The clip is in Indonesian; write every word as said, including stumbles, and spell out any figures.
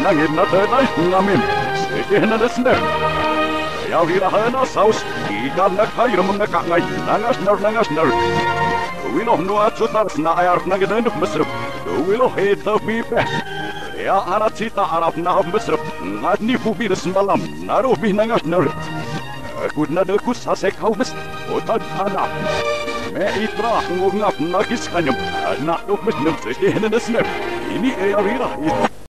nangin na tenay ngamin. Sige na desner. Ayaw hirahan na saus. Ikan na kayo mga kangay. Nangas nar nangas nar. Wilo nuat sutar na ayar na gidan mesrup. Wilo heta pipe. Ya arat cita arab na mesrup. Ngat ni bubir semalam. Naruh bih nangas nar. Aku na dekus hasek kau mes. Otak anak. Me itra ngungap nagis kanyam. Anak tuh mes nem. Sige na desner. Ini ayar hirahan.